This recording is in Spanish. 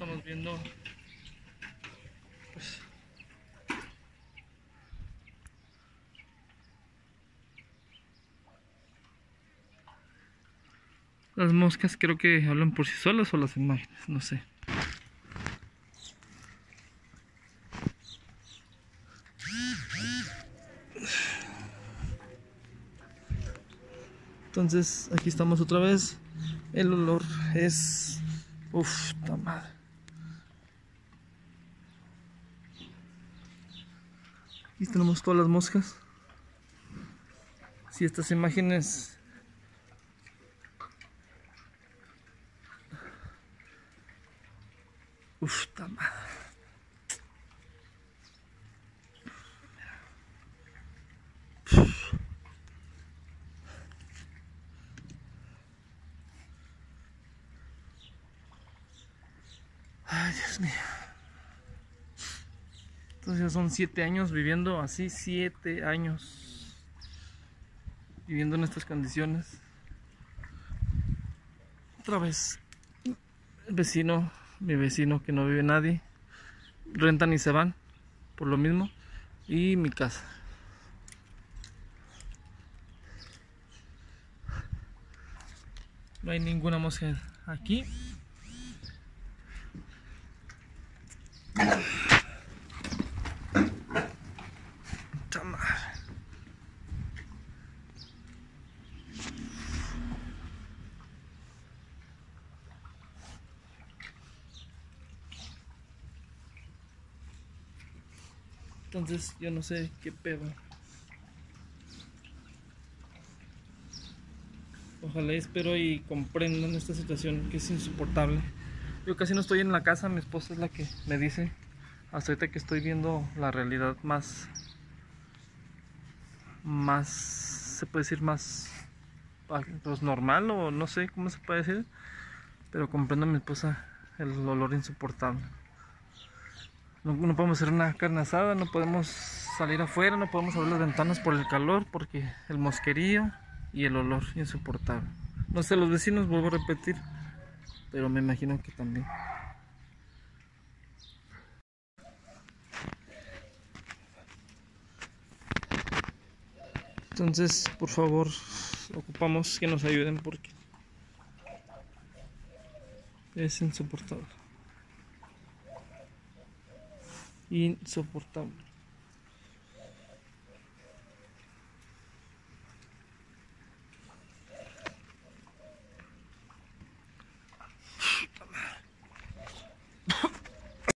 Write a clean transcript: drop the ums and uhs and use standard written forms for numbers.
estamos viendo pues, las moscas. Creo que hablan por sí solas o las imágenes, no sé. Entonces aquí estamos otra vez. El olor es... uff, ta madre. Aquí tenemos todas las moscas. Si estas imágenes... uff, ta madre. Ay, Dios mío. Entonces son 7 años viviendo así, 7 años viviendo en estas condiciones. Otra vez el vecino, mi vecino que no vive nadie, rentan y se van por lo mismo. Y mi casa. No hay ninguna mosca aquí. Entonces yo no sé qué pedo. Ojalá, espero y comprendan esta situación que es insoportable. Yo casi no estoy en la casa, mi esposa es la que me dice. Hasta ahorita que estoy viendo la realidad más, se puede decir más, pues normal, o no sé cómo se puede decir. Pero comprendo a mi esposa el olor insoportable. No podemos hacer una carne asada, no podemos salir afuera, no podemos abrir las ventanas por el calor, porque el mosquerío y el olor insoportable. No sé, los vecinos, vuelvo a repetir, pero me imagino que también. Entonces, por favor, ocupamos que nos ayuden porque es insoportable. Insoportable.